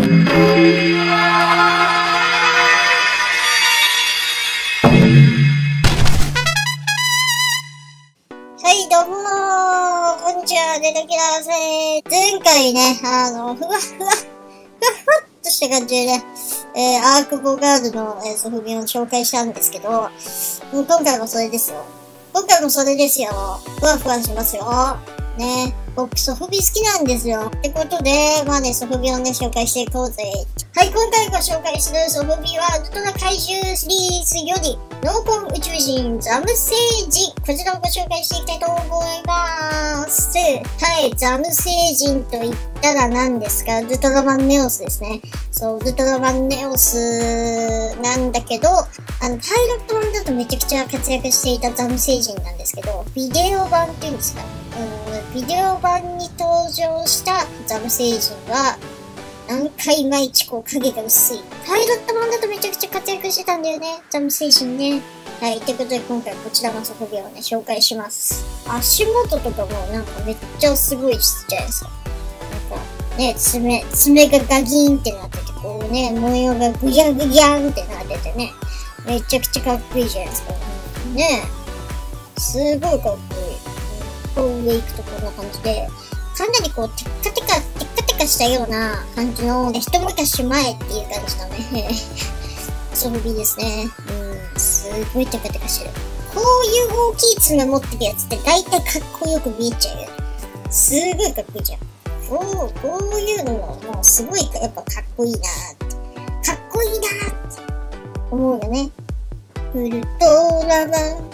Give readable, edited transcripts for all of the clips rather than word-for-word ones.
はい、どうもー、こんにちは、デラキラーせー。前回ね、ふわっとした感じでね、アークボガードの、ソフビを紹介したんですけど、今回もそれですよ。ふわふわしますよ。ね、僕ソフビ好きなんですよ。ってことで、まあね、ソフビをね、紹介していこうぜ。はい、今回ご紹介するソフビは、ウルトラ怪獣シリーズより、濃紺宇宙人ザム星人。こちらをご紹介していきたいと思います。はい、ザム星人と言ったら何ですか？ウルトラマンネオスですね。そう、ウルトラマンネオスなんだけど、パイロット版だとめちゃくちゃ活躍していたザム星人なんですけど、ビデオ版っていうんですか？ビデオ版に登場したザム星人は、何回毎日こう影が薄い。パイロット版だとめちゃくちゃ活躍してたんだよね。ザム星人ね。はい。ということで今回こちらのソフビをね、紹介します。足元とかもなんかめっちゃすごいじゃないですか。なんかね、爪がガギーンってなってて、こうね、模様がグギャグギャンってなっててね。めちゃくちゃかっこいいじゃないですか。ねすごいかっこいい。こう上行くとこんな感じで、かなりこう、テッカテカしたような感じの、一昔前っていう感じのね、ソフビですね。すごいテカテカしてる。こういう大きい爪持ってるやつって大体かっこよく見えちゃうよね。すごいかっこいいじゃん。こういうのも、もうすごいやっぱかっこいいなーって。かっこいいなーって思うよね。ウルトラマン、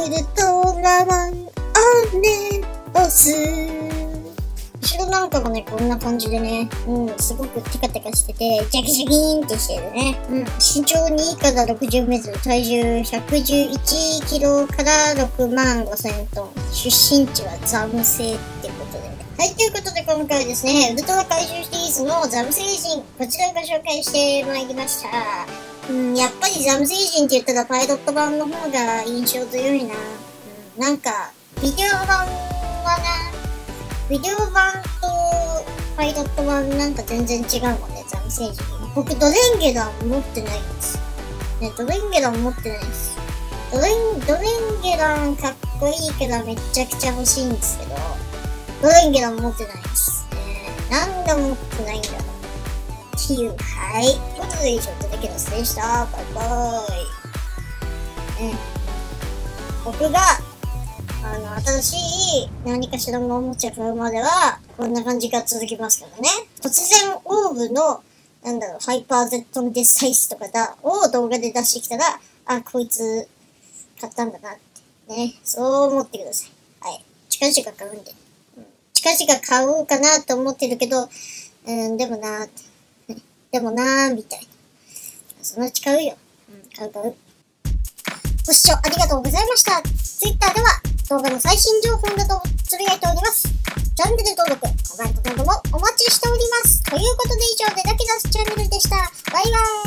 ねオス。後ろなんかがね、こんな感じでね、すごくテカテカしてて、ジャキジャキーンってしてるね。身長2から60メートル、体重111キロから6万5000トン。出身地はザム星ってことで。はい、ということで今回はですね、ウルトラ怪獣シリーズのザム星人、こちらをご紹介してまいりました。やっぱりザム星人って言ったらパイロット版の方が印象強いな。なんか、ビデオ版とパイロット版なんか全然違うもんね、ザム星人。僕ドレンゲラン持ってないんです。ね、ドレンゲラン持ってないです。ドレンゲランかっこいいからめちゃくちゃ欲しいんですけど、ドレンゲラン持ってないです。なんで持ってないんだろう。っていう、はい。ということで以上、トレキラスでした。バイバーイ。僕が、新しい何かしらのおもちゃ買うまでは、こんな感じが続きますからね。突然、オーブの、ハイパー Z デスサイズとかを動画で出してきたら、あ、こいつ、買ったんだなって。ね。そう思ってください。はい。近々買うんで。近々買おうかなと思ってるけど、でもなーって。でもなーみたいな。そのうち買うよ。買う。ご視聴ありがとうございました。Twitter では動画の最新情報などをつぶやいております。チャンネル登録、コメントなどもお待ちしております。ということで以上でラキラスチャンネルでした。バイバーイ。